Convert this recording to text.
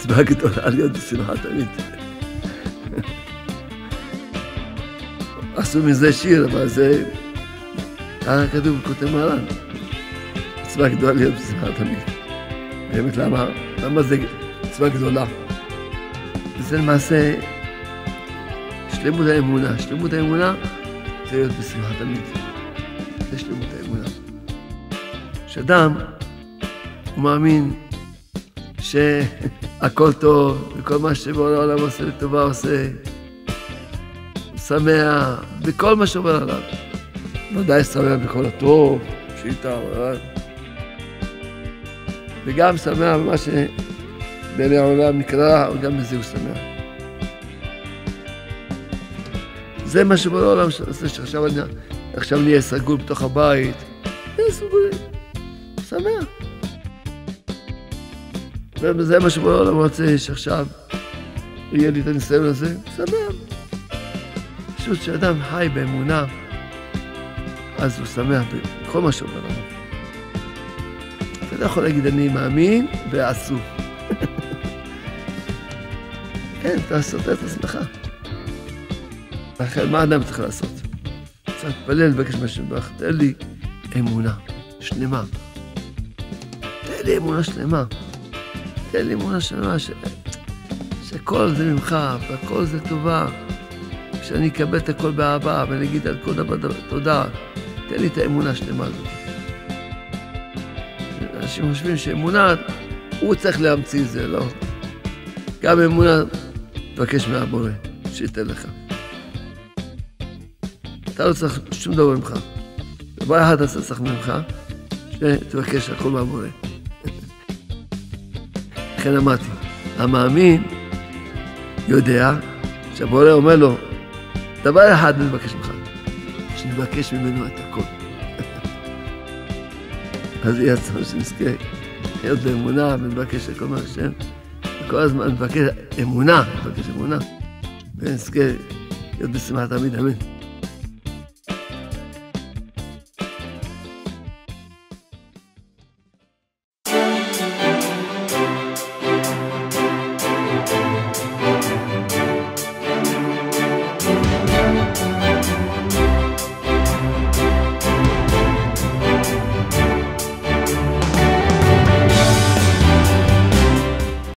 מצווה גדולה להיות בשמחה תמיד. עשו מזה שיר, אבל זה... כתוב בכותב מרן. מצווה גדולה להיות בשמחה תמיד. באמת, למה זה מצווה גדולה? וזה למעשה שלמות האמונה. שלמות האמונה זה להיות בשמחה תמיד. זה שלמות האמונה. שאדם, הוא מאמין שהכל טוב, וכל מה שבעל העולם עושה לטובה עושה, הוא שמח בכל מה שעובר עליו. ודאי שמח בכל הטוב, שאיתה, וגם שמח במה שבעיני העולם נקרא, וגם בזה הוא שמח. זה מה שבעל העולם עושה, שעכשיו נהיה סגור בתוך הבית, נהיה סגורים, שמח. וזה מה שבעל העולם רוצה, שעכשיו יהיה לי את הניסיון הזה, שמח. פשוט שאדם חי באמונה, אז הוא שמח בכל מה שעובר עליו. אתה לא יכול להגיד, אני מאמין ועשו. כן, תעשות את עצמך. לכן, מה אדם צריך לעשות? צריך להתפלל, לבקש מהשם ברך, תן לי אמונה שלמה. תן לי אמונה שלמה. תן לי אמונה שלמה שכל זה ממך, והכל זה טובה. שאני אקבל את הכל באהבה, ואני אגיד על כל דבר תודה. תן לי את האמונה השלמה הזאת. אנשים חושבים שאמונה, הוא צריך להמציא את זה, לא? גם אמונה, תבקש מהבורא, שייתן לך. אתה לא צריך שום דבר ממך. דבר אחד אתה צריך ממך, שתבקש הכל מהבורא. לכן אמרתי, המאמין יודע שהבורא אומר לו, דבר אחד אני מבקש ממך, שנבקש ממנו את הכל. אז יהיה צריך שנזכה להיות באמונה ונבקש הכל מהשם. וכל הזמן נבקש אמונה, ונזכה להיות בשמחה תמיד, אמן.